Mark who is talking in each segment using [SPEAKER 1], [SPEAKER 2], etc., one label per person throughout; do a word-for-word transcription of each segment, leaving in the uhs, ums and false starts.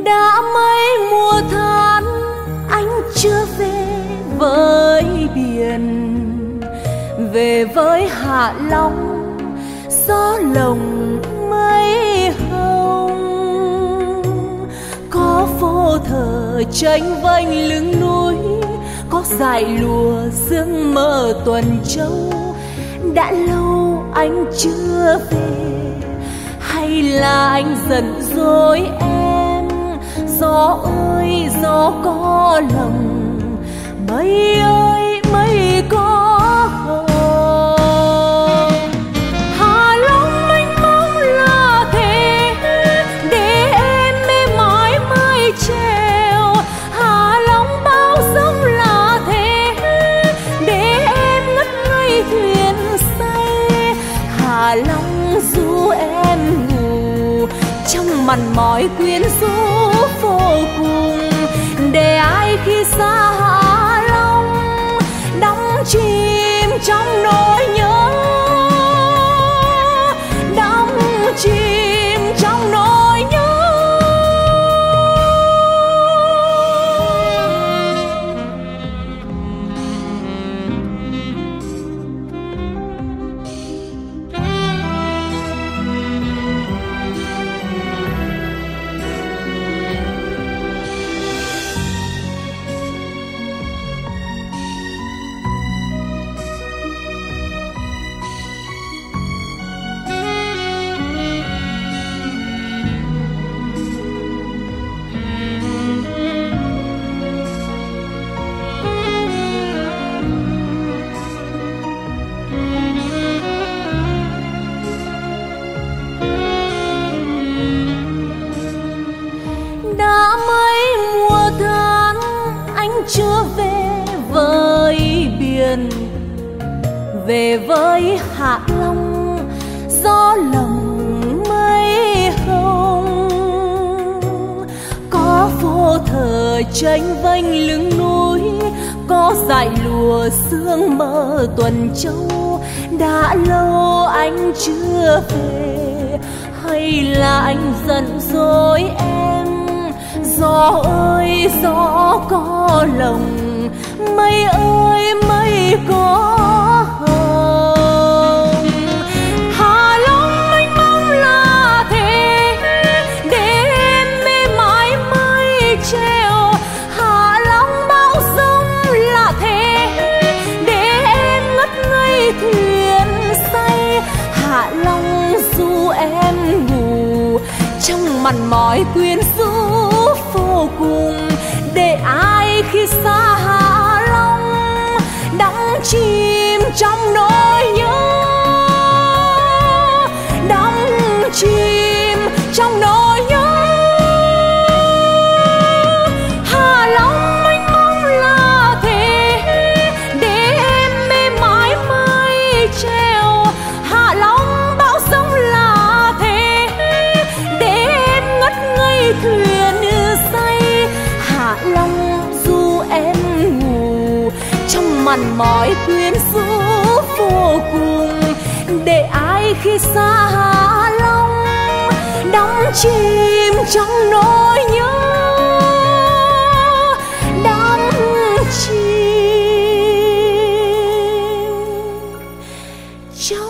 [SPEAKER 1] Đã mấy mùa tháng anh chưa về với biển, về với Hạ Long gió lồng mây hồng. Có vô thờ tranh vênh lưng núi, có dải lùa sương mơ tuần châu. Đã lâu anh chưa về, hay là anh giận dỗi em? Gió ơi gió có lòng, mây ơi mây có hồng. Hạ Long mênh mông là thế, để em mê mãi mãi treo. Hạ Long bao sông là thế, để em ngất ngây thuyền say. Hạ Long du em ngủ trong màn mỏi quyến rũ vô cùng, để ai khi xa Hạ Long đắm chìm trong nỗi nhớ, đắm chìm trong nỗi nhớ. Đã mấy mùa tháng anh chưa về với biển, về với Hạ Long gió lồng mây hồng. Có vô thờ tranh vênh lưng núi, có dải lùa sương mơ tuần châu. Đã lâu anh chưa về, hay là anh giận dỗi em? Gió ơi gió có lòng, mây ơi mây có hồng. Hạ Long mênh mông là thế, để em mê mãi mây treo. Hạ Long bao sông là thế, để em ngất ngây thuyền say. Hạ Long du em ngủ trong màn mỏi quyến rũ vô cùng, để ai khi xa Hạ Long đắm chìm trong nỗi nhớ, đắm chìm trong nỗi nhớ. Hạ Long mênh mông là thế, để em mê mãi mãi treo. Hạ Long bao sông là thế, để em ngất ngây thuyền say. Hạ Long du em ngủ trong màn mỏi quyến rũ vô cùng, để ai khi xa Hạ Long đắm chìm trong nỗi nhớ, đắm chìm trong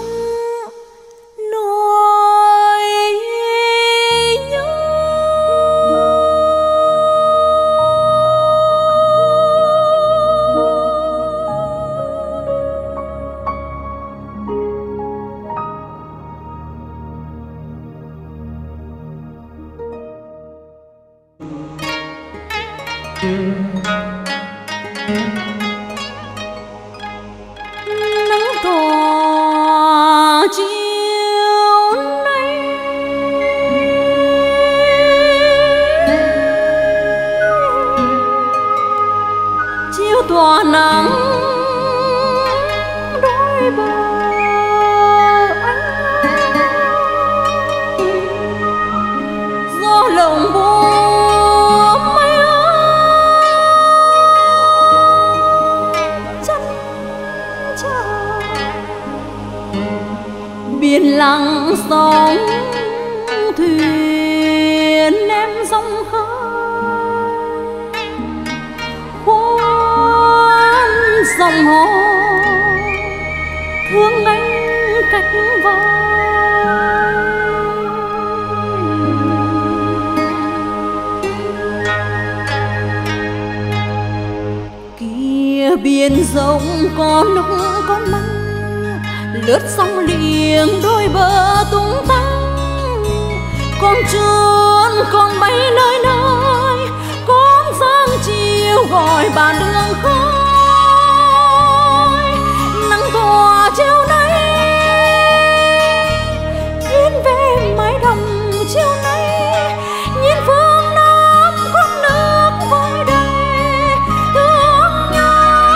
[SPEAKER 1] nỗi nhớ. Nắng tỏa chiều nay, chiều tỏa nắng đôi bờ anh, gió lồng buông mây chân trời. Biển lặng sóng thuyền em dòng hơi hồ thương anh cách vai. Kia biển rộng có lúc con măng lướt sóng liền đôi bờ tung tăng, con trốn con bay nơi nơi, con giang chiều gọi bàn đường khơi. Nắng tỏa chiều nay nhìn về mái đầm chiều nay, nhìn phương Nam con nước vơi đầy thương nhớ.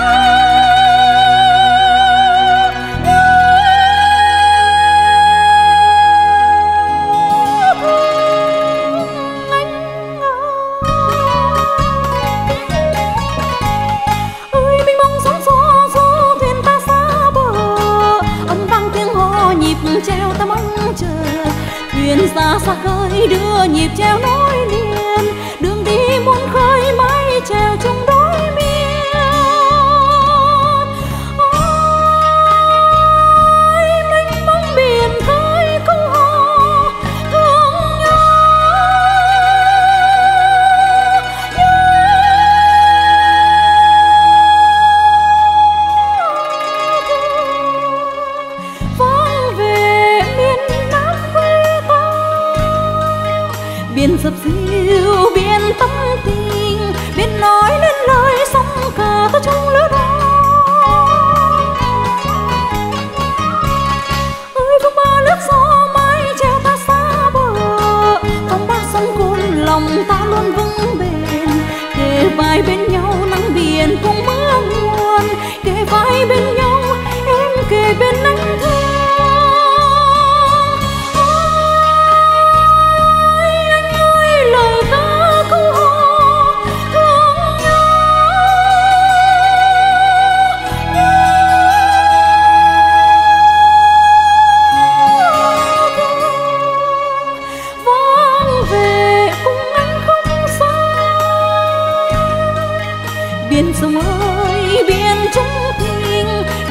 [SPEAKER 1] Treo ta mong chờ thuyền xa xa khơi đưa nhịp treo nối liền, đường đi muôn khơi mái treo chung đôi miên. Ôi mênh mông biển khơi câu hò thương nhớ, vang về biển dập dìu biển tâm tình, biển nói lên lời sóng cả ta trong lửa đỏ. Ơi phương ba nước gió mái treo ta xa bờ, phong ba sóng cồn lòng ta luôn vững bền. Kề vai bên nhau nắng biển cùng mưa nguồn, kề vai bên nhau em kề bên anh thương. Biển sông ơi biển chung tình,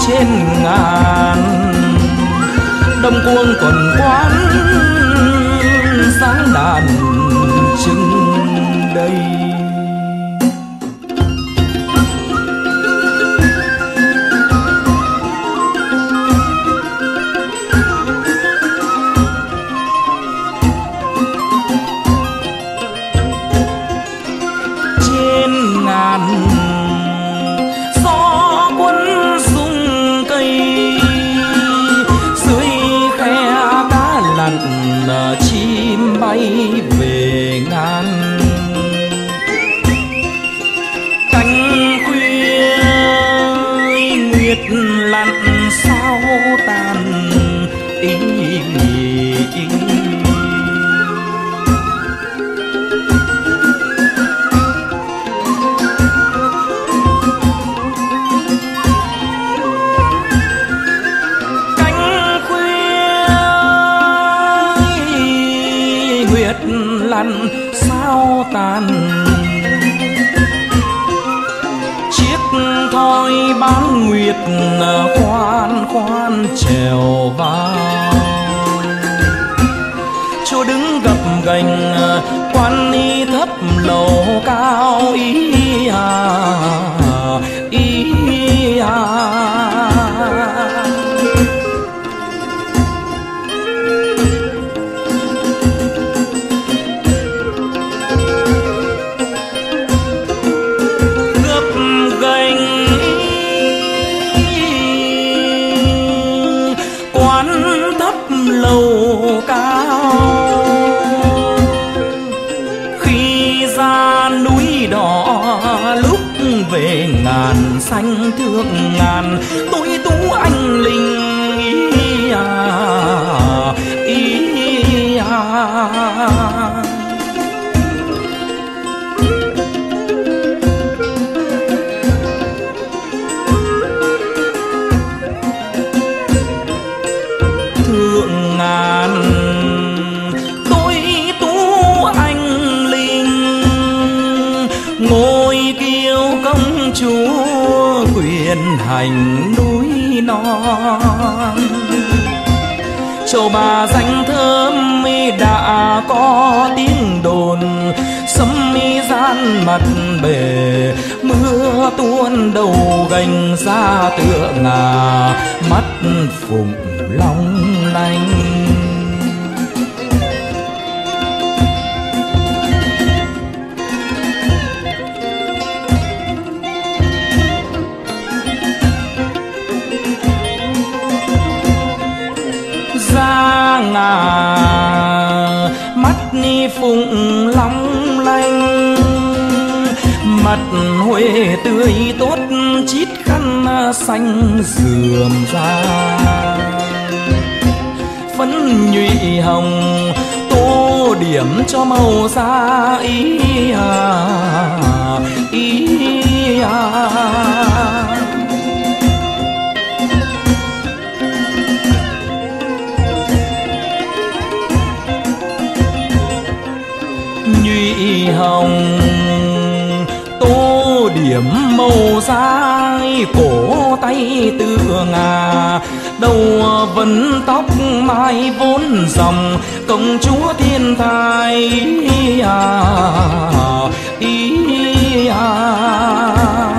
[SPEAKER 2] trên ngàn. Đông cuông tuần quán sáng đàn trưng đây. Trên ngàn gió cuốn rung cây, dưới khe cá lặn chim bay về ngàn. Cánh khuya nguyệt lặn sao tàn ý, ý, ý. Lặn sao tàn, chiếc thoi bán nguyệt khoan khoan trèo vào. Chỗ đứng gập ghềnh quan y thấp lầu cao, ý à ý à. Lầu cao khi ra núi đỏ, lúc về ngàn xanh thượng ngàn. Tôi tú anh linh ý à ý à. Thượng ngàn tôi tú anh linh, ngôi kiêu công chúa quyền hành núi non. Châu bà danh thơm đã có tiếng đồn, sấm mi gian mặt bể mưa tuôn đầu gành ra tựa ngà, mắt phụng long lanh. Ra ngà mắt ni phụng long lanh, mặt huệ tươi tốt chít khăn xanh rườm ra. Phấn nhụy hồng tô điểm cho màu da ý à ý à. Nhụy hồng tô điểm màu da, cổ tay tựa ngà, đầu vấn tóc mai vốn dòng, công chúa thiên thai ý à ý à.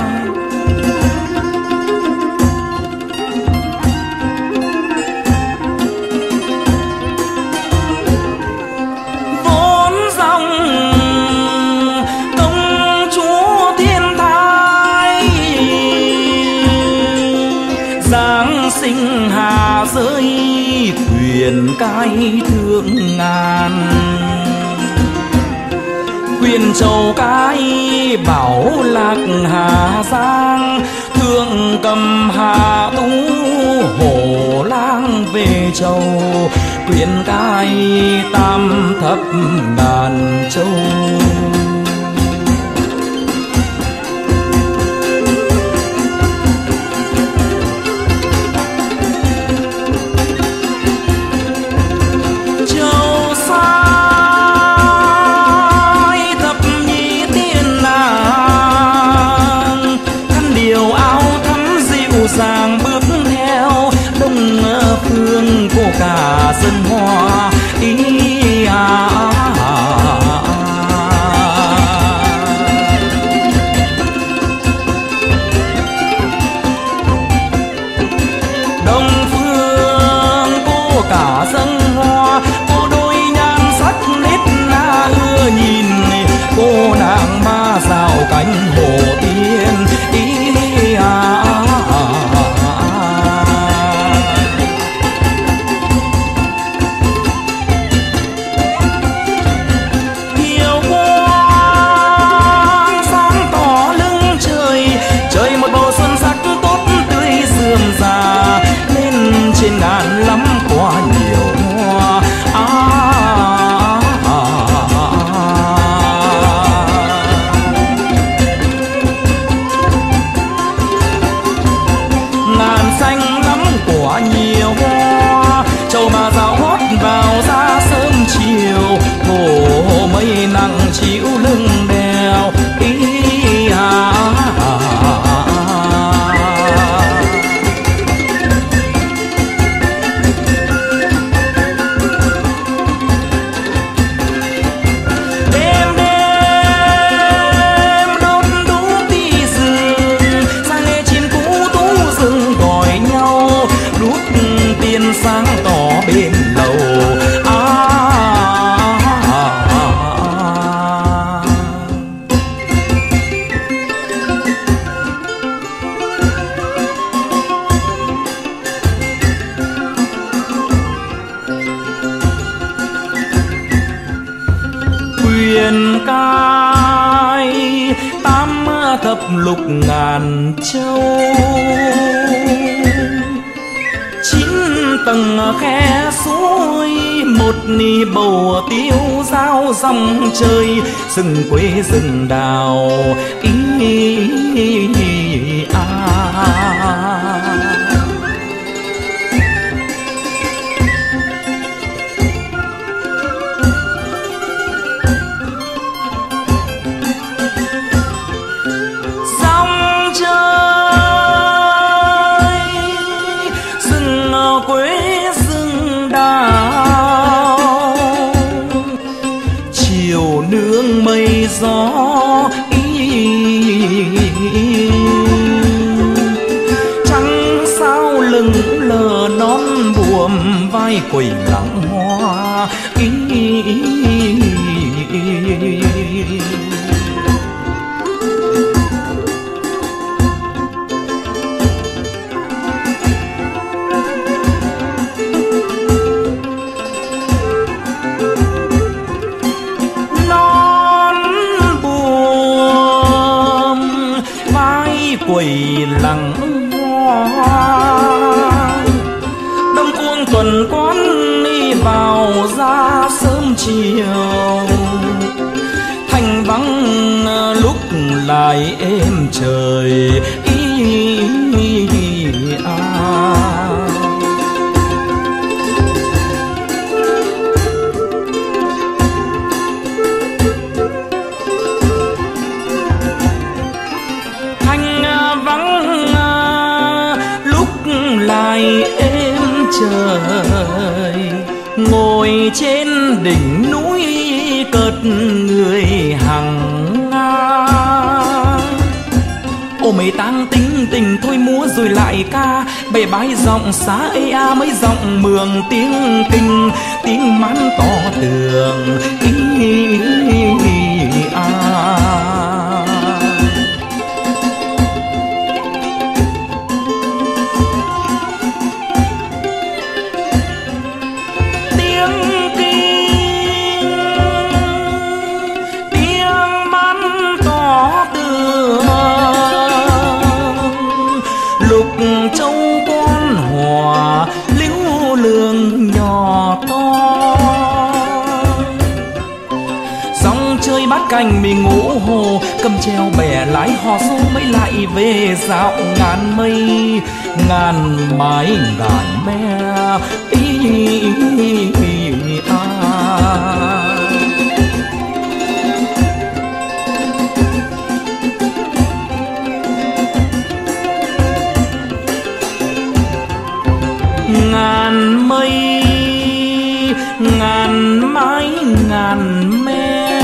[SPEAKER 2] Sinh hà giới quyền cai thượng ngàn, quyền châu cái bảo lạc Hà Giang, thượng cầm Hà Tú hổ lang về châu, quyền cai tam thập đàn châu. Giang bước phương cô cả dân hoa ý à. Đông phương cô cả dân hoa, cô đôi nhan sắc nét na ưa nhìn, cô nàng ma rào cánh hồ tiên ý à. Thiều quang sáng tỏ lưng trời, trời một bầu xuân sắc tốt tươi rườm rà, lên trên ngàn lắm quả nhiều hoa à, à, à, à. Ngàn xanh lắm quả nhiều hoa, châu mà dạo hót vào ra sớm chiều, hồ mây nặng chịu lưng đèo ý à, à, à, à. Đêm đêm đốt đuốc đi rừng, sang nghe chim cú tú rừng gọi nhau, đuốc tiên sáng tỏ bên lầu à, à, à, à. Quyền cai tám thập lục ngàn châu, chín tầng khe suối, một ni bầu tiêu dao dòng trời, rừng quê rừng đào ý à. Dòng trời rừng quê rừng đào, chiều nương mây gió ý, trăng sao lưng lờ non buồm vai quẩy lặng hoa ý. Quầy lặng hoa, đông cuông tuần quán đi vào ra sớm chiều, thành vắng lúc lại êm trời ý à. Lại êm trời, ngồi trên đỉnh núi cợt người hằng ngang. Ô mấy tang tính tình thôi múa rồi lại ca, bề bái giọng xá ê a mấy giọng mường tiếng kinh, tiếng mán tỏ tường ý à. Châu quan hòa liễu lường nhỏ to, dòng chơi bát cành mình ngũ hồ, cầm treo bè lái hò du mới lại về dạo ngàn mây ngàn mái ngàn me ý à. Ngàn ngàn mây ngàn mái ngàn me,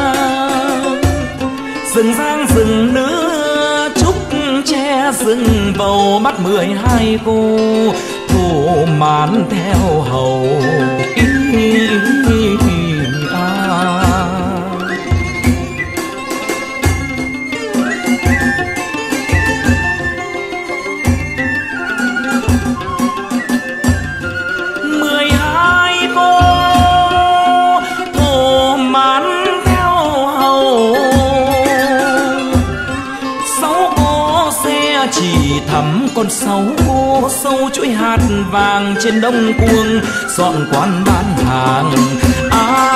[SPEAKER 2] rừng giang rừng nữa trúc che rừng bầu mắt mười hai cô thổ mãn theo hầu ý, ý, ý, à. Mười hai cô thổ mãn theo hầu, sáu cô xe chỉ thắm còn sáu cô sâu chuỗi hạt vàng trên đông cuông dọn quán bán hàng. À,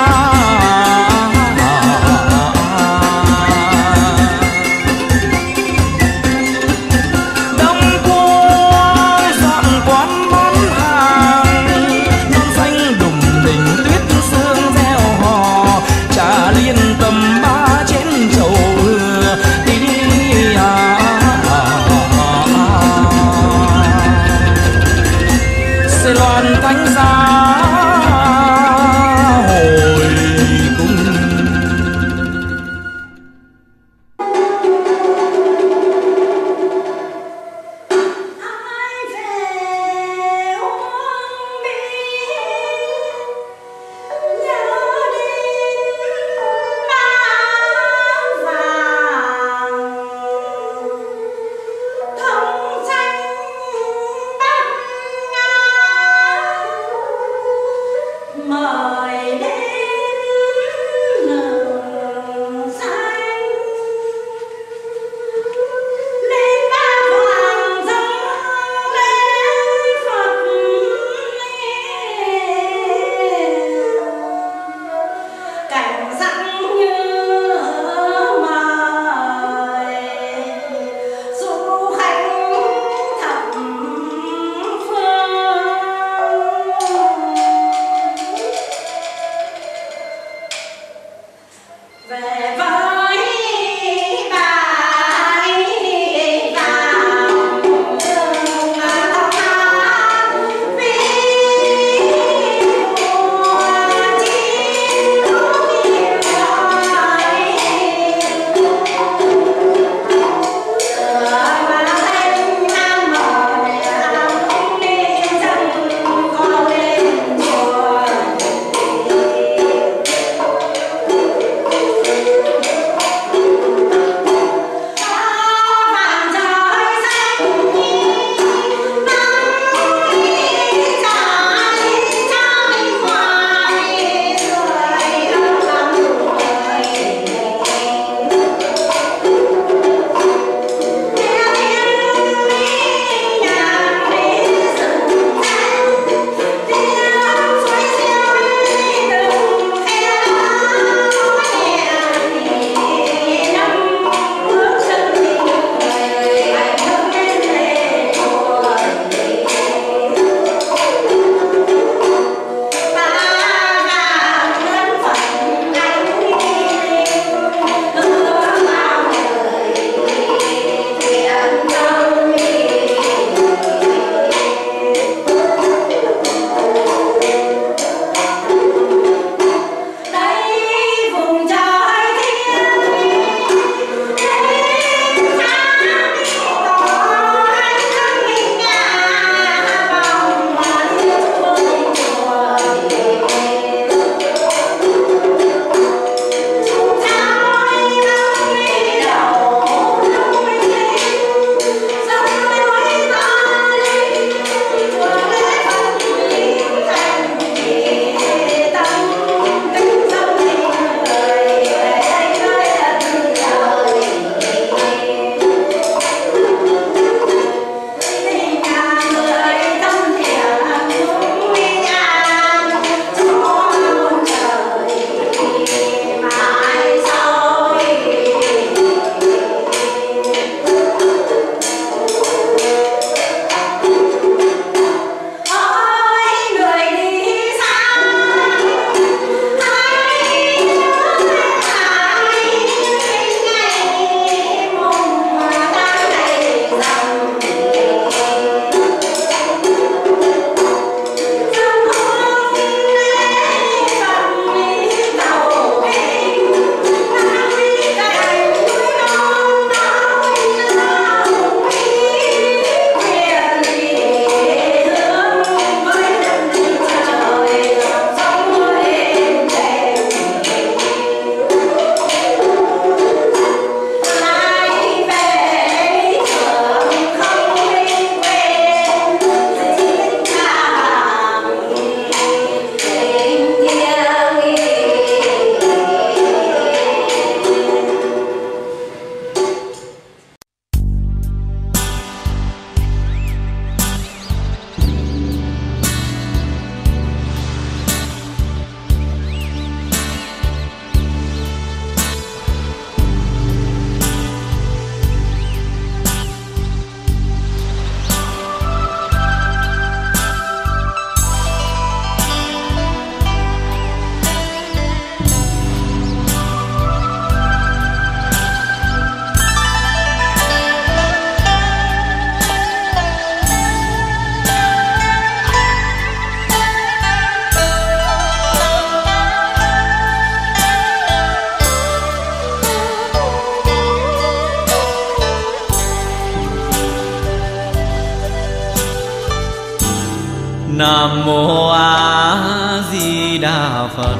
[SPEAKER 3] Nam mô A Di Đà Phật.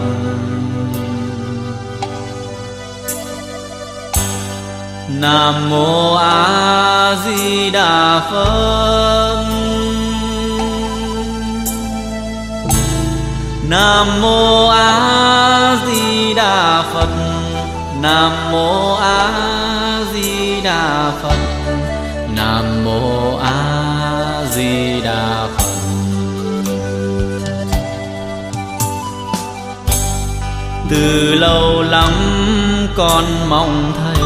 [SPEAKER 3] Nam mô A Di Đà Phật. Nam mô A Di Đà Phật. Nam mô A Di Đà Phật. Nam mô A Di Đà Phật. Từ lâu lắm con mong thầy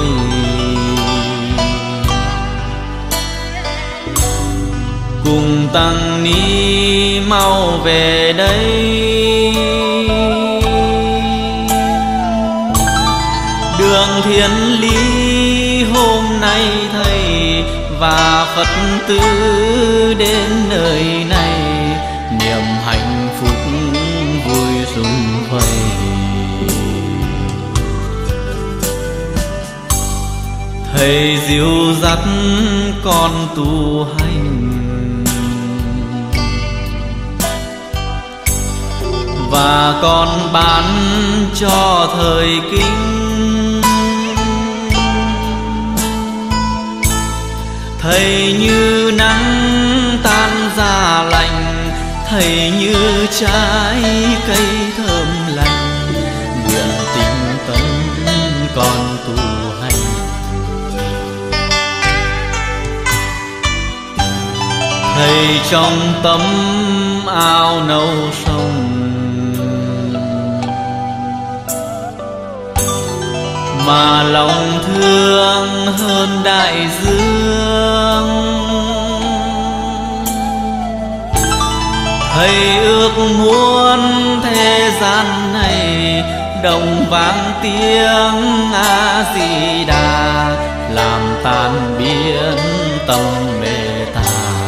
[SPEAKER 3] cùng tăng ni mau về đây. Đường thiên lý hôm nay thầy và Phật tử đến nơi này, niềm hạnh phúc vui sum vầy. Thầy dìu dắt con tu hành và con bán cho thời kinh. Thầy như nắng tan ra lạnh, thầy như trái cây thơm lành, nguyện tinh tấn con tu hành. Thầy trong tấm áo nâu sông, mà lòng thương hơn đại dương. Thầy ước muốn thế gian này đồng vang tiếng A Di Đà, làm tan biến tâm mê tà.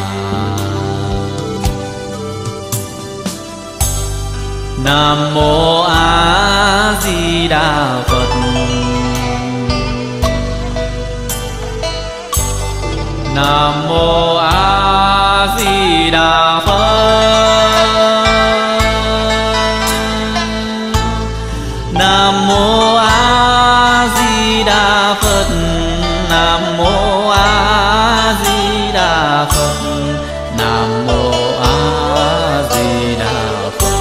[SPEAKER 3] Nam mô A Di Đà Phật. Nam mô A Di Đà Phật. Nam mô A Di Đà Phật. Nam mô A Di Đà Phật. Nam mô A Di Đà Phật.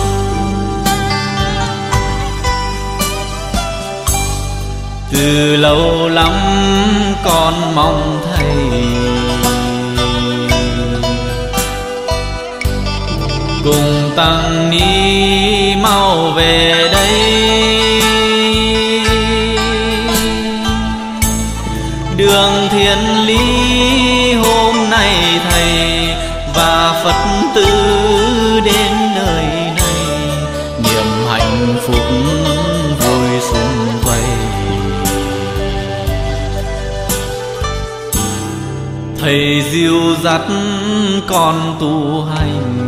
[SPEAKER 3] Từ lâu lắm con mong thầy cùng tăng ni mau về đây. Đường thiên lý hôm nay thầy và Phật tử đến nơi này, niềm hạnh phúc vui sum vầy. Thầy dìu dắt con tu hành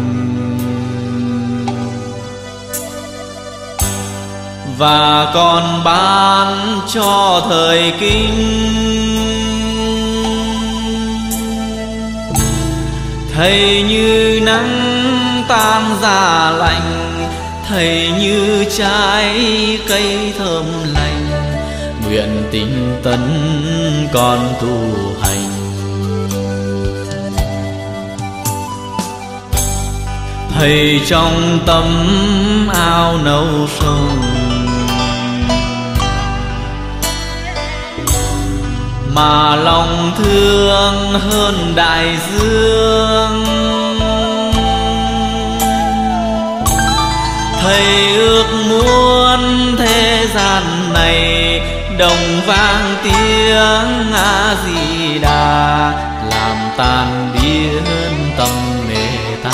[SPEAKER 3] và con ban cho thời kinh. Thầy như nắng tan ra lạnh, thầy như trái cây thơm lành, nguyện tinh tấn con tu hành. Thầy trong tấm áo nâu sông, mà lòng thương hơn đại dương. Thầy ước muốn thế gian này đồng vang tiếng A Di Đà, làm tan biến tâm mê tà.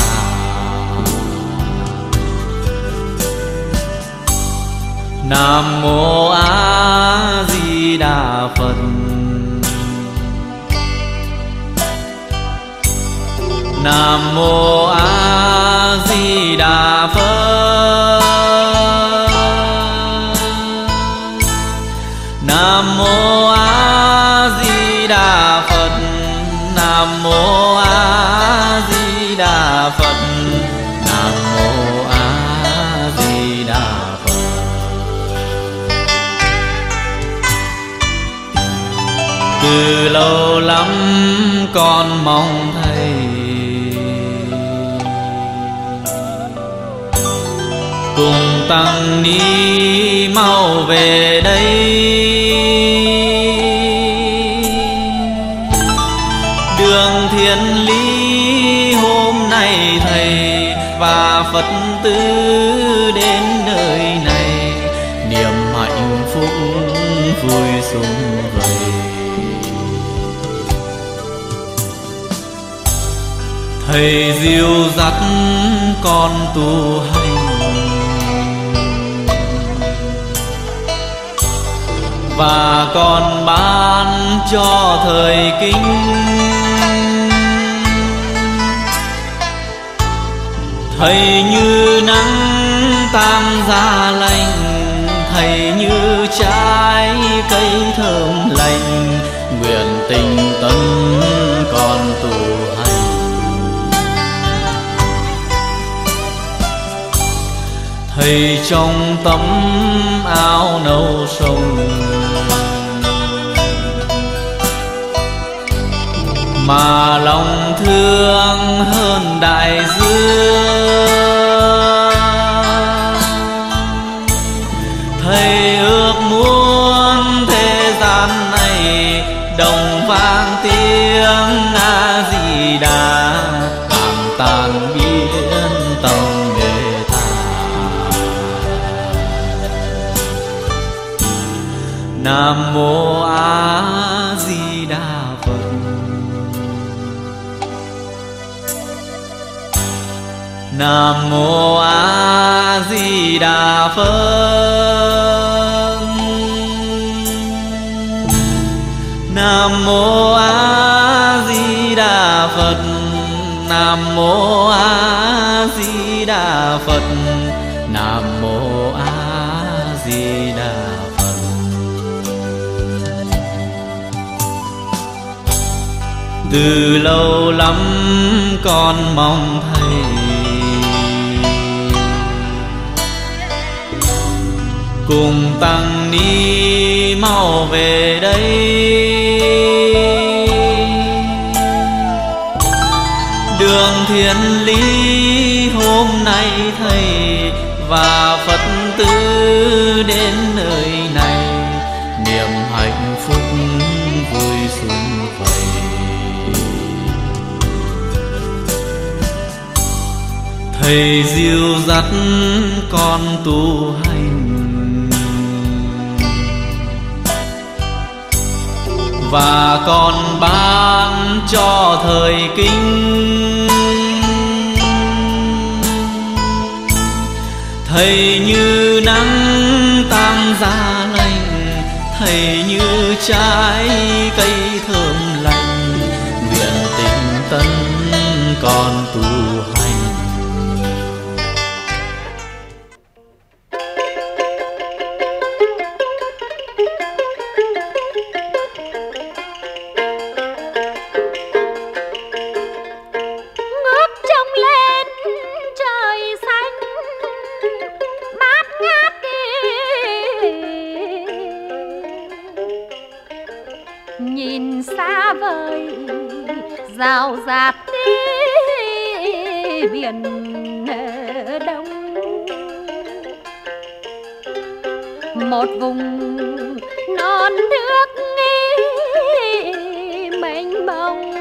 [SPEAKER 3] Nam mô A Di Đà Phật. Nam mô A Di Đà Phật. Nam mô A Di Đà Phật. Nam mô A Di Đà Phật. từ lâu lắm con mong thầy cùng tăng ni mau về đây. Đường thiên lý hôm nay thầy và Phật tử đến nơi này, niềm hạnh phúc vui sum vầy. Thầy dìu dắt con tu hành và còn ban cho thời kinh. Thầy như nắng tam gia lành, thầy như trái cây thơm lành, nguyện tình tấn con tu hành. Thầy trong tấm áo nâu sông mà lòng thương hơn đại dương. Thầy ước muốn thế gian này đồng vang tiếng A Di Đà, làm tan biến tâm bề tha. Nam mô A Di Đà Phật. Nam mô A Di Đà Phật. Nam mô A Di Đà Phật. Nam mô A Di Đà Phật. Nam mô A Di Đà Phật. Từ lâu lắm con mong thầy cùng tăng ni mau về đây. Đường thiên lý hôm nay thầy và Phật tử đến nơi này, niềm hạnh phúc vui sum vầy. Thầy dìu dắt con tu hành và còn ban cho thời kinh. Thầy như nắng tam gia lành, thầy như trái cây thơm lành, nguyện tình tấn con tu hành.
[SPEAKER 1] Nhìn xa vời rào rạt đi biển đông, một vùng non nước mênh mông,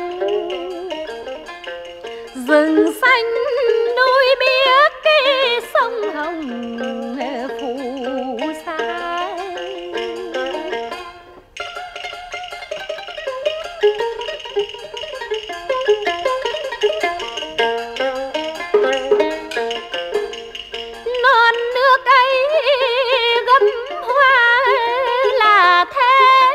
[SPEAKER 1] rừng xanh núi biếc sông Hồng phù sa. Non nước ấy gấm hoa là thế,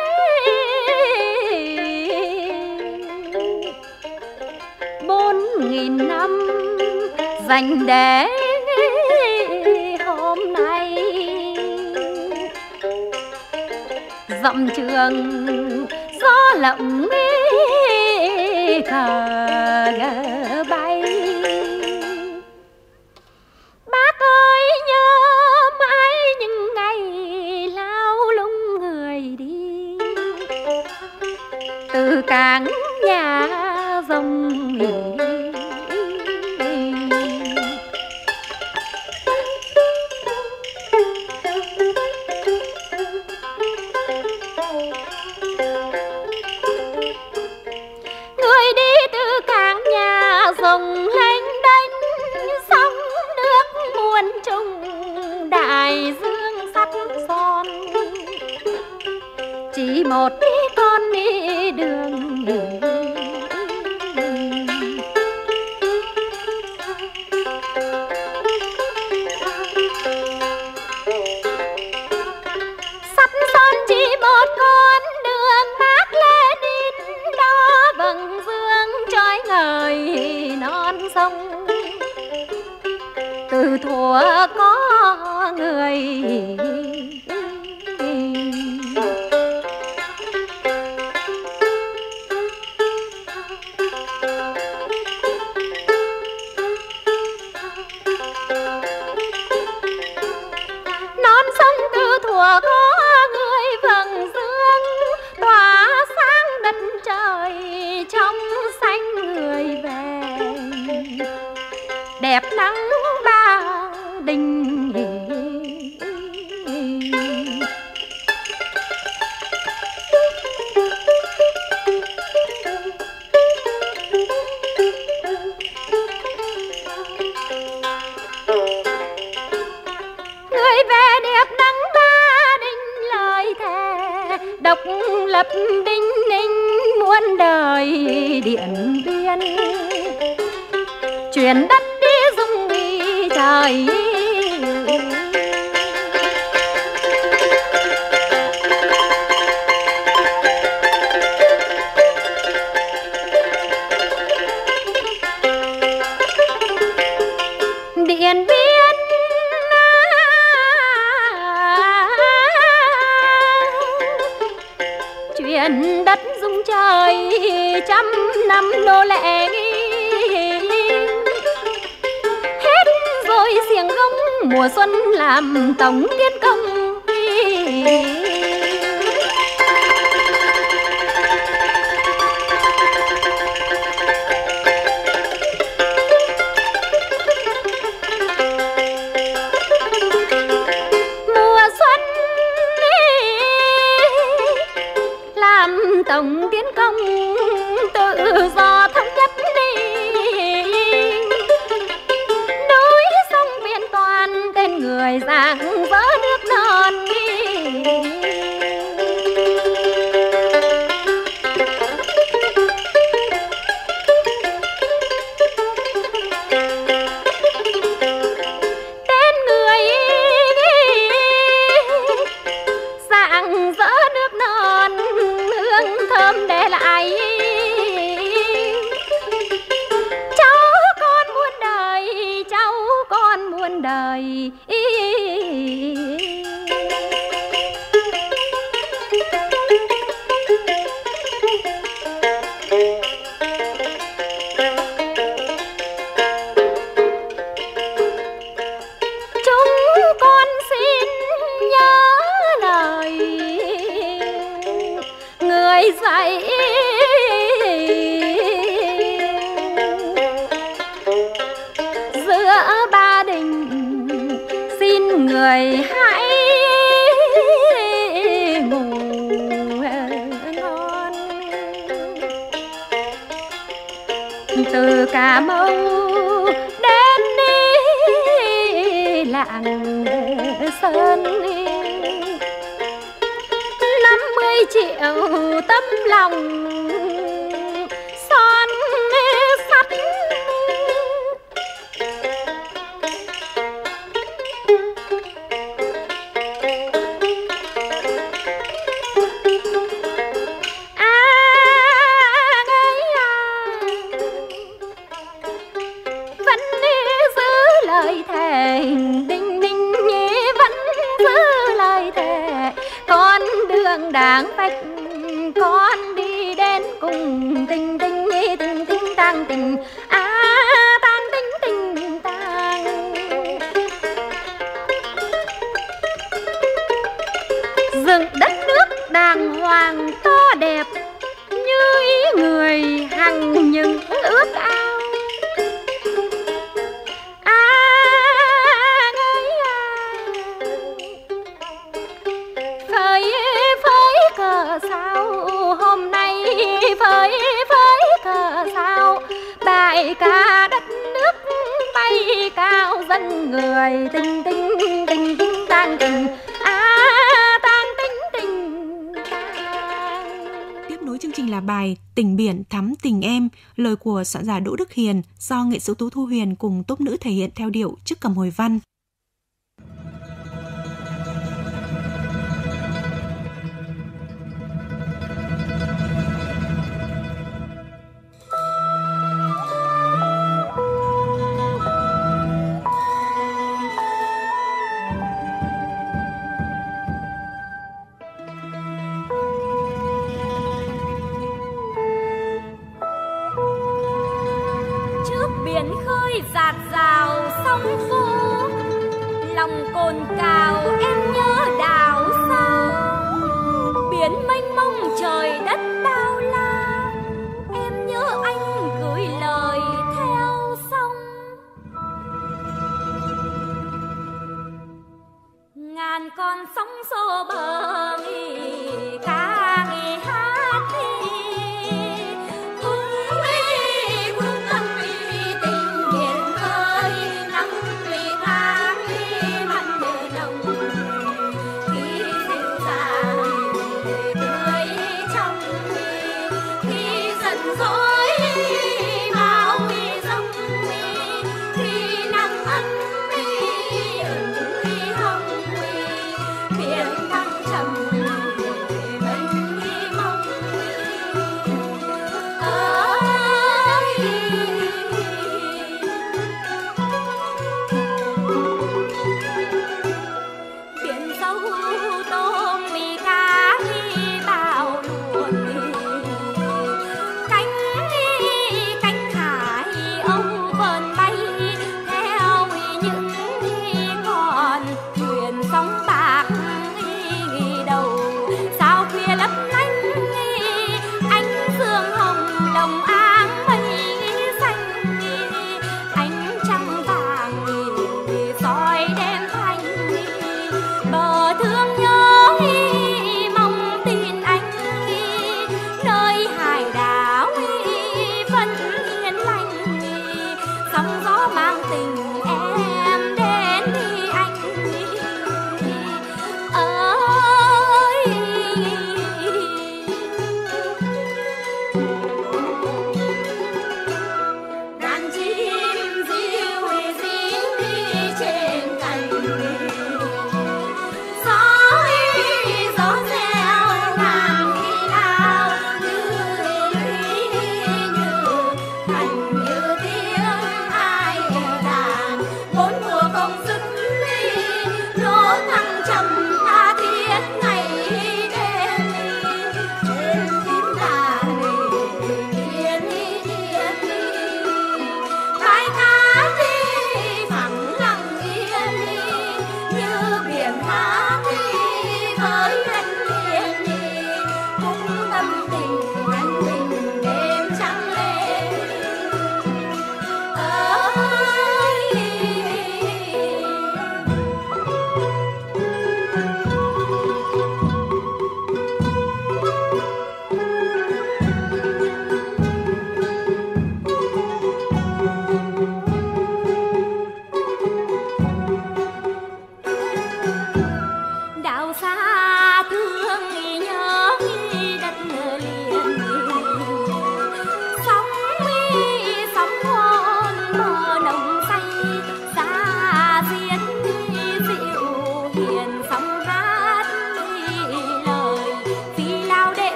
[SPEAKER 1] bốn nghìn năm dành để hôm nay dặm trường gió lộng cờ bay. Bác ơi nhớ mãi những ngày lao lung người đi, một con đi đường sắt son chỉ một con đường Mác Lênin đó vầng dương trói ngời non sông từ thuở có người non sông từ thuở có người vầng dương tỏa sáng đất trời trong xanh người về đẹp nắng ba đình người về đẹp nắng ba đình lời thề độc lập đinh ninh muôn đời Điện Biên chuyển đất đi dung đi trời Điện Biên chuyển đất dung trời trăm năm nô lệ hết rồi xiềng gông mùa xuân làm tổng tiến công tổng tiến công tự do thống nhất đi núi sông biển toàn tên người rạng rỡ nước non tên người rạng rỡ nước non hương thơm để lại cháu con muôn đời cháu con muôn đời chúng con xin nhớ lời người dạy giữa ba đình xin người hãy ngủ ngon từ Cà Mau đến đi Lạng Sơn năm mươi triệu tấm lòng son sắt à, vẫn giữ lời thề đinh ninh vẫn giữ lời thề con đường đàng vạch con đi đến cùng tình tình tình tình tang tình à tang tình tình tang dựng đất nước đàng hoàng to đẹp như ý người hằng những ước ao sao hôm nay với với cờ sao bài ca đất nước bay cao dâng người tình tình tình tình tang tình à tang tình tình tang
[SPEAKER 4] là bài Tình biển thắm tình em, lời của soạn giả Đỗ Đức Hiền do nghệ sĩ Tú Thu Huyền cùng tốp nữ thể hiện theo điệu Trức Cầm Hồi Văn.
[SPEAKER 1] Biển khơi dạt dào sóng vô, lòng cồn cào em nhớ đảo sao. Biển mênh mông trời đất bao la, em nhớ anh gửi lời theo sông. Ngàn con sóng xô bờ nghỉ ca nghỉ hát đi.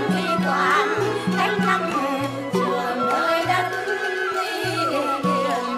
[SPEAKER 5] Hãy subscribe cho kênh Ghiền Mì Gõ để không bỏ lỡ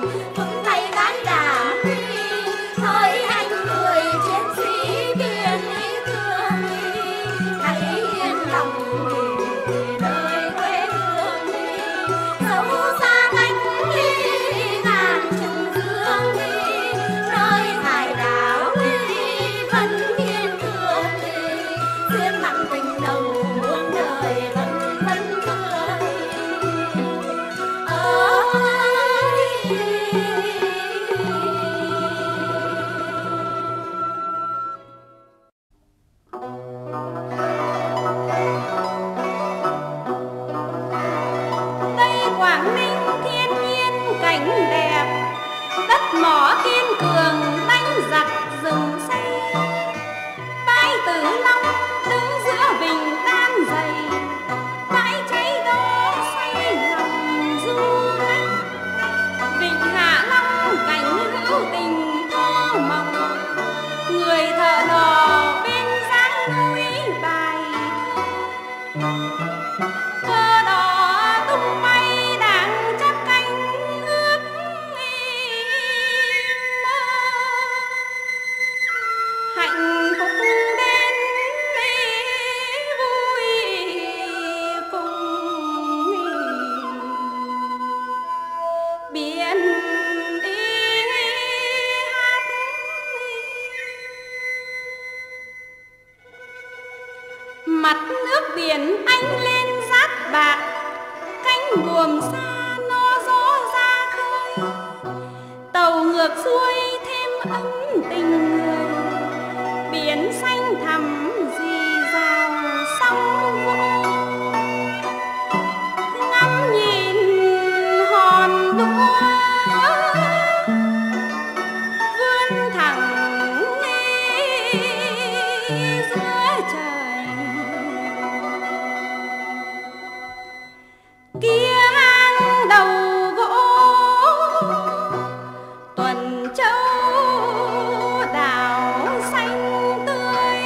[SPEAKER 1] đất mỏ kiên cường đánh giặc rừng xây. Bãi Tử Long đứng giữa bình đan dày, bãi cháy đó say lòng du khách. Vịnh Hạ Long cảnh hữu tình thơ mộng, người thợ lò bên dáng núi bài thơ. Thơ đỏ tung bay đang chắp cánh ước mơ, hạnh phúc đến vui cùng biển đi hát. Mặt nước biển ánh lên rát bạc, cánh buồm xa nó gió ra khơi. Tàu ngược xuôi thêm ấm tình người, biển xanh thẳm rì rào sóng vỗ. Ngắm nhìn hòn đũa vươn thẳng giữa trời. Kia hang đầu gỗ tuần châu đào xanh tươi,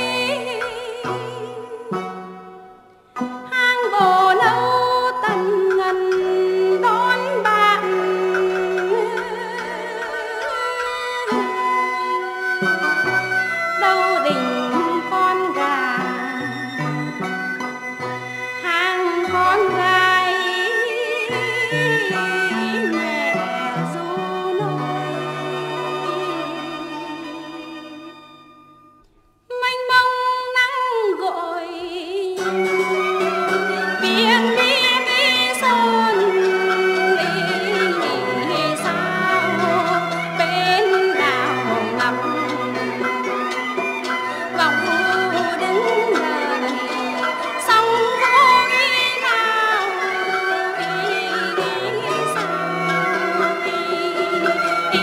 [SPEAKER 1] hang bồ lâu tần ngần đón bạn. Đâu đỉnh con gà, hang con gái mẹ ru nôi. Mênh mông nắng gội biển đi đi sơn đi sao bên đảo ngọc. Vòng phu đứng lời sóng vỗ đi nào đi đi sao đi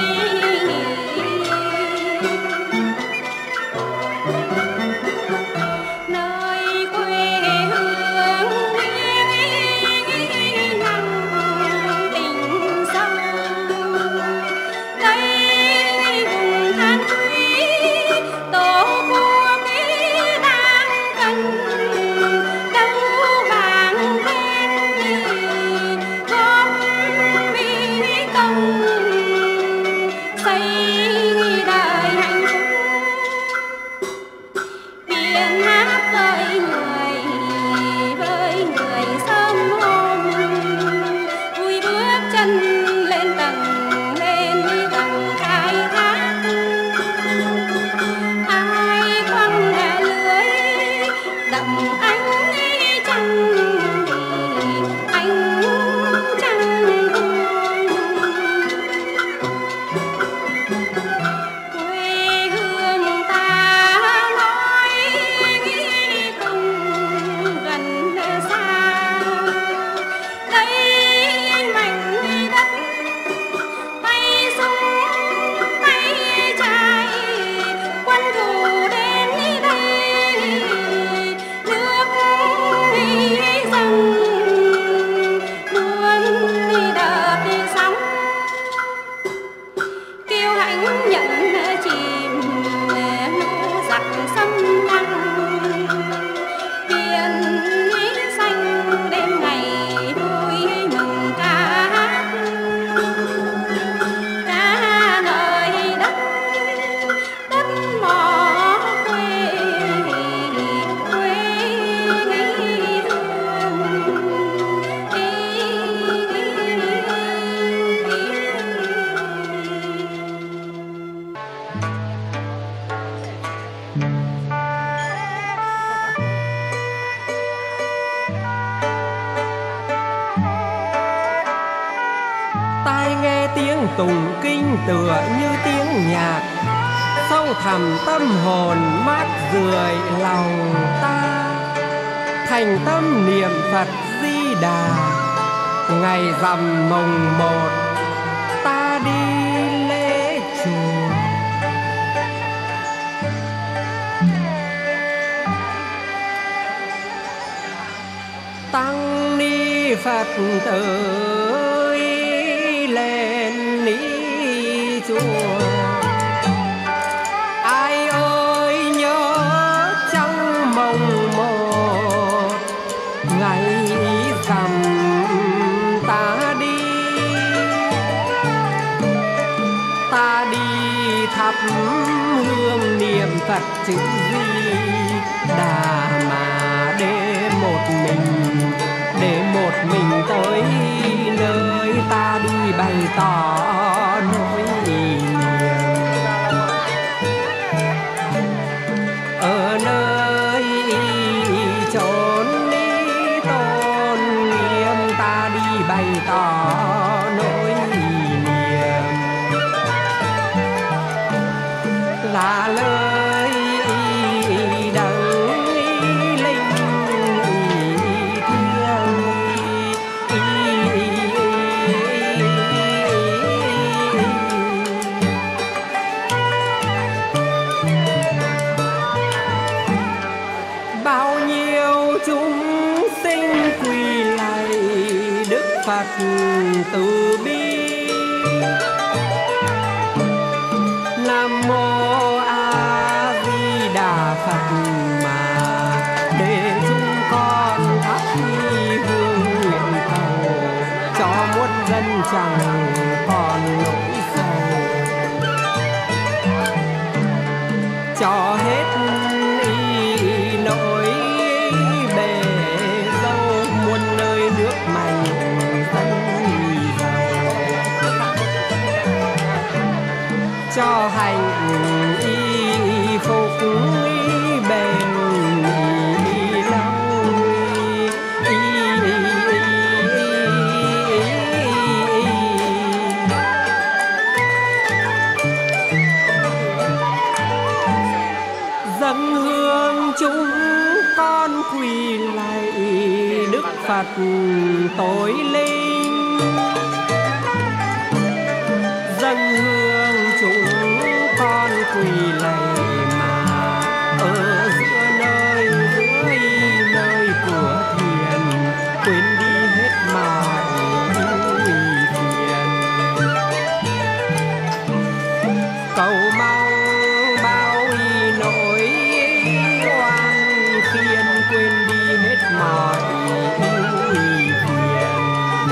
[SPEAKER 1] nơi quê hương nặng tình sâu. Đây vùng than quý tổ quốc đang cần đấu vàng lên góp mỹ công xây đời hạnh phúc. Biển hát với người với người sớm hôm, vui bước chân lên tầng lên tầng khai thác. Ai quăng lưới đậm ánh trăng thì ánh trăng buông. Quê hương ta nói không gần xa, đây mảnh đất tay súng tay trái. Quân thù đến đây nước dâng luôn đợt sóng. Kiêu hãnh nhận chìm lũ giặc xâm lăng, biển xanh đêm ngày vui mừng ca hát. Ca ngợi đất đất mỏ quê quê
[SPEAKER 5] tai nghe tiếng tụng kinh tựa như tiếng nhạc, sâu thẳm tâm hồn mát rượi lòng ta. Thành tâm niệm Phật Di Đà, ngày rằm mồng một ta đi thắp hương niệm Phật chữ Di Đà, mà để một mình, để một mình tới nơi ta đi bày tỏ nỗi niềm. Ở nơi chốn ni tôn nghiêm ta đi bày tỏ nỗi niềm, là lời đấng linh thiêng. Bao nhiêu chúng sinh quỳ lạy Đức Phật từ bi. Nam mô A Di Đà Phật, mà để chúng con thắp hương nguyện cầu cho muôn dân chẳng còn nỗi sầu, cho hết ý nỗi bề dâu, muôn nơi nước mạnh dân giàu, cho hành y phục y bền y lâu y, y, y, y, y. Dâng hương chúng con quỳ lạy Đức Phật tối linh, dâng hương chúng con quỳ lạy, mà ở giữa nơi dưới nơi của thiền, quên đi hết mọi ưu phiền. Cầu mong bao y nỗi oan khiên, quên đi hết mọi ưu phiền,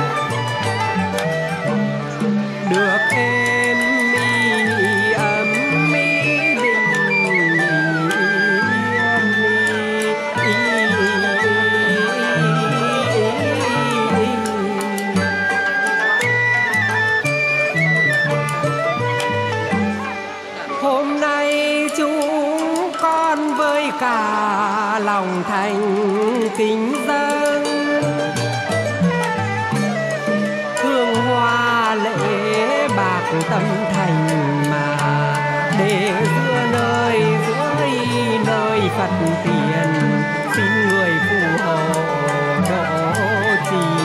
[SPEAKER 5] được êm mi ấm mi bình yên hôm nay chúng con với cả lòng thành kính dâng hương hoa lễ bạc tâm thành, mà để giữa nơi dưới nơi Phật tiền, xin người phù hộ độ trì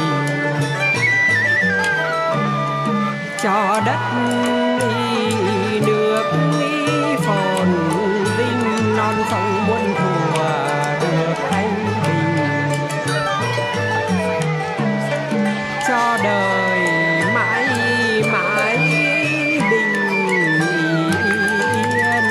[SPEAKER 5] cho đất y nước y phồn vinh, non sông muôn thuở được thanh bình, cho đời mãi mãi bình yên.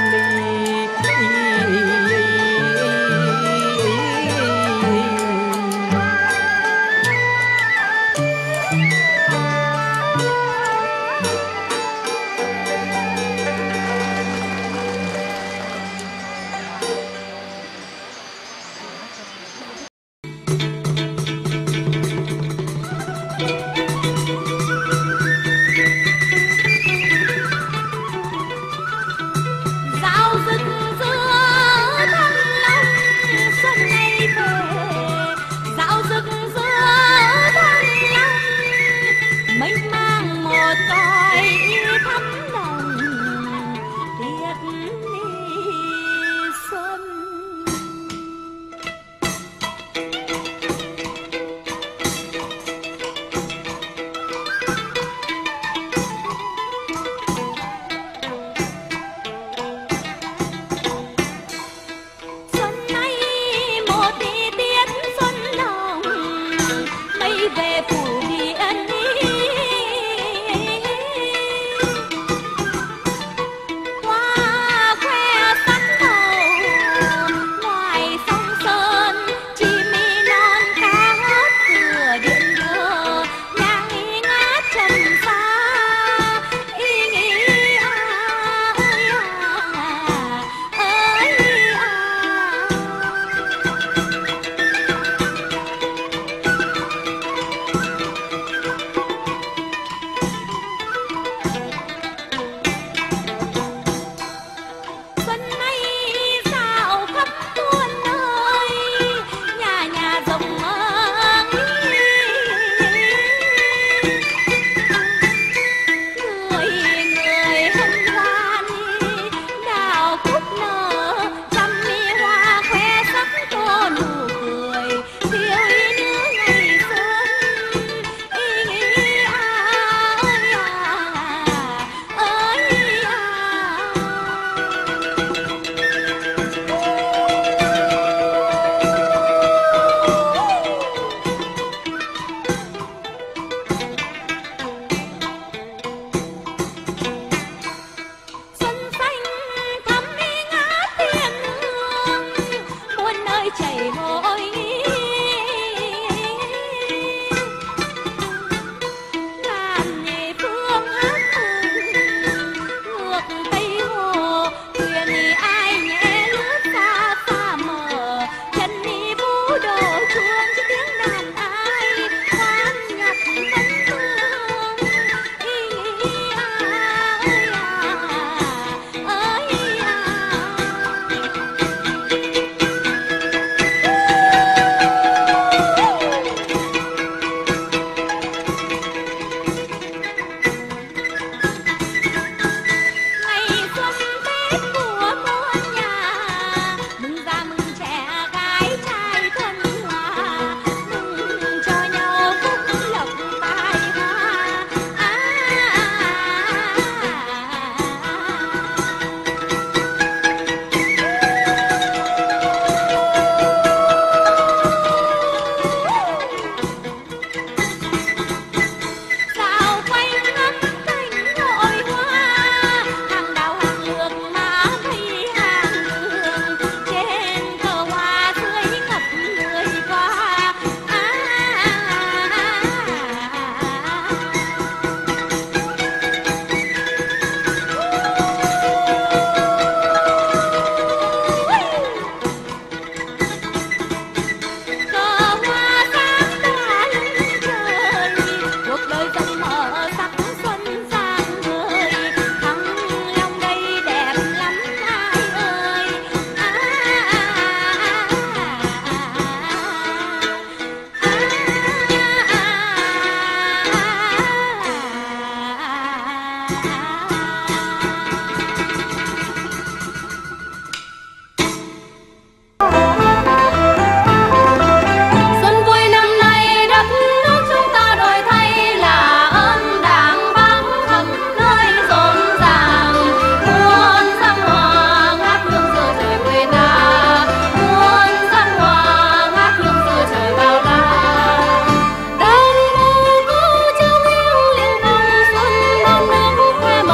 [SPEAKER 1] Hãy subscribe cho kênh Ghiền Mì Gõ để không bỏ lỡ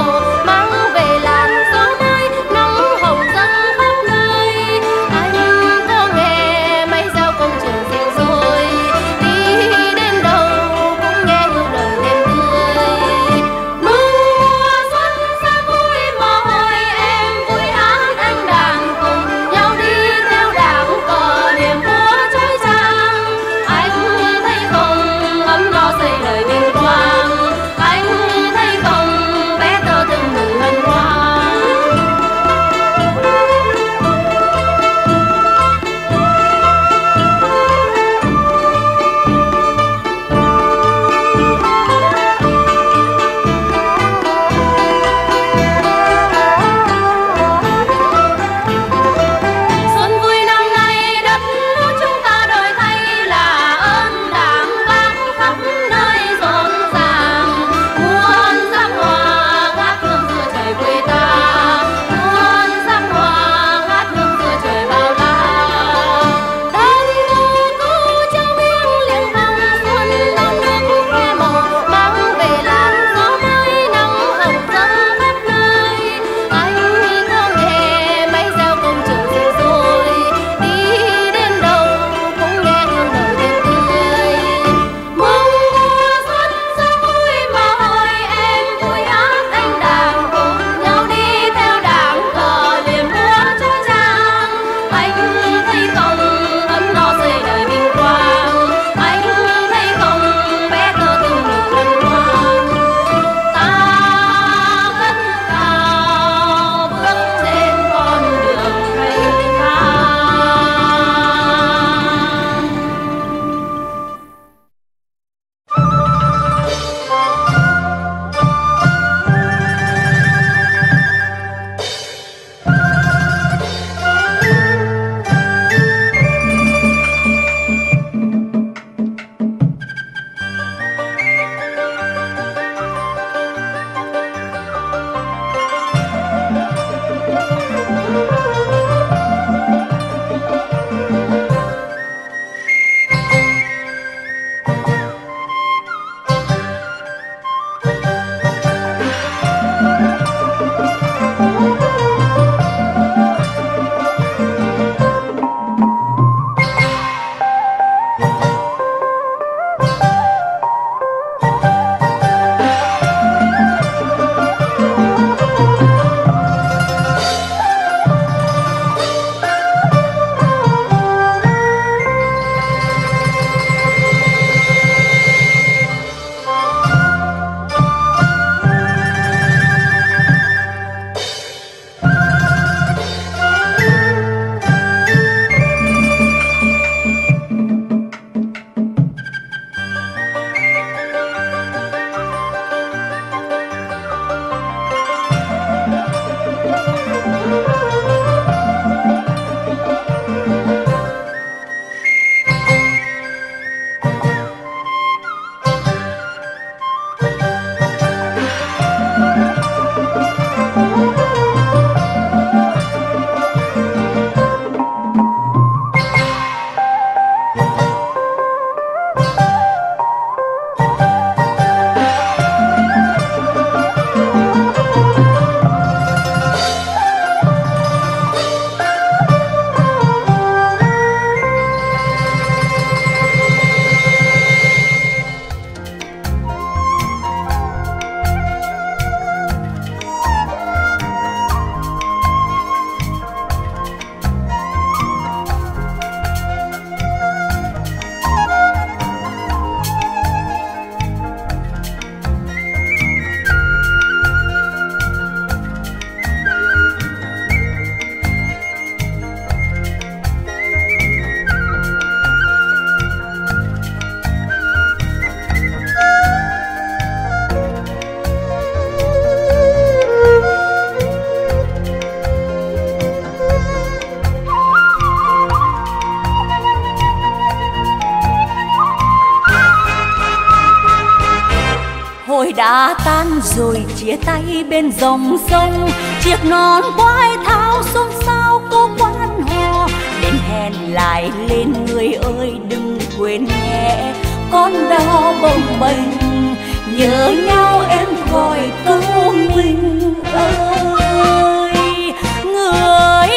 [SPEAKER 1] đã tan rồi chia tay bên dòng sông, chiếc nón quai thao xôn xao cô quan hò. Đến hẹn lại lên người ơi đừng quên nhé, con đau bồng bềnh nhớ nhau em gọi câu mình ơi. Người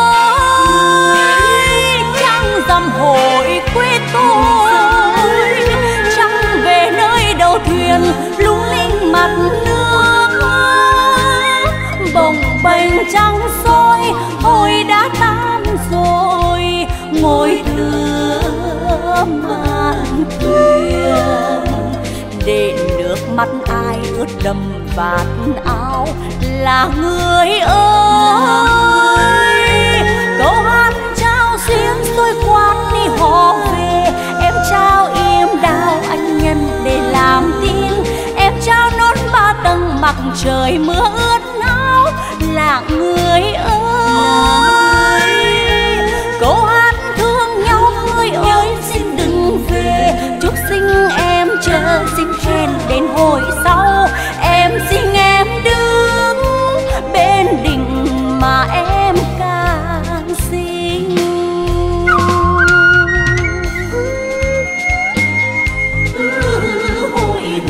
[SPEAKER 1] ơi trăng rằm hội quê tôi, trăng về nơi đầu thuyền lung linh mặt nước. Bồng bềnh trăng soi hồi đã tan rồi, ngồi thưa mạn thuyền để nước mắt ai ướt đầm vạt áo. Là người ơi câu hát trao xuyên xuôi quán đi họ về, em trao im đào anh nhân để làm tin, em trao nón ba tầng mặc trời mưa ướt áo. Là người ơi câu hát thương nhau người ơi xin đừng về, chúc sinh em chờ xin khen đến hồi sau. Em xin em đứng bên đỉnh mà em càng xinh. Hồi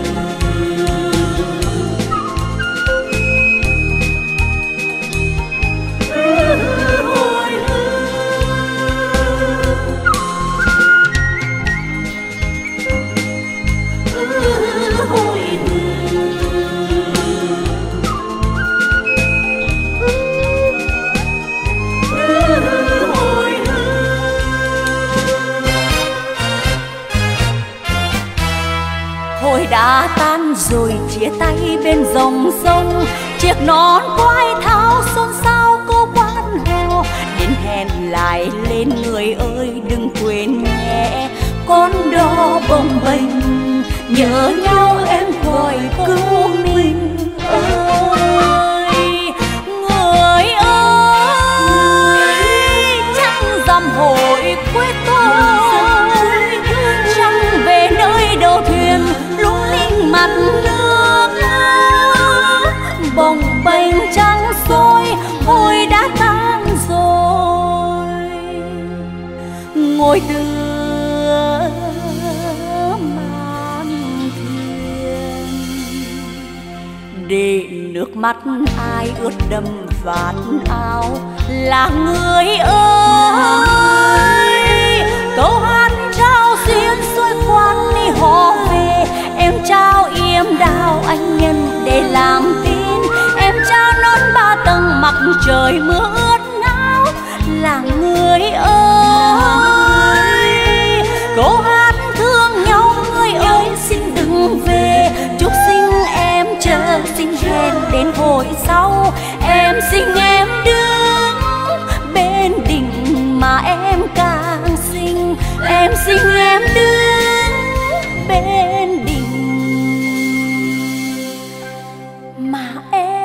[SPEAKER 1] Hồi đã tan rồi chia tay bên dòng sông, chiếc nón quai thao xôn xao cô quan hò. Đến hẹn lại lên người ơi đừng quên nhé, con đò bồng bềnh nhớ nhau em gọi cứu mình ơi. Người ơi trăng rằm hội quê tôi, trăng về nơi đầu thuyền lung linh mặt nước. Bồng bềnh trăng soi hồi đã tan rồi, ngồi tựa mạn thuyền để nước mắt ai ướt đầm vạt áo. Là người ơi câu hát trao xuyên xuôi quan đi họ về, em trao yếm đào anh nhân để làm tin, em trao nón ba tầng mặc trời mưa ướt áo. Là người ơi câu hát thương nhau người ơi xin đừng về, chúc sinh em chờ xin hẹn đến hồi sau. Em xin em đứng bên đỉnh mà em càng xinh, em xin em đứng bên đỉnh mà em